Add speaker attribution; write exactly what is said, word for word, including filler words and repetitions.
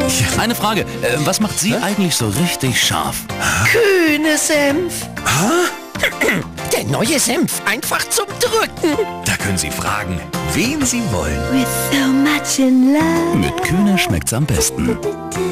Speaker 1: Eine Frage, äh, was macht Sie eigentlich so richtig scharf?
Speaker 2: Kühne Senf. Der neue Senf, einfach zum Drücken.
Speaker 3: Da können Sie fragen, wen Sie wollen.
Speaker 4: With so much in love.
Speaker 1: Mit Kühne schmeckt's am besten.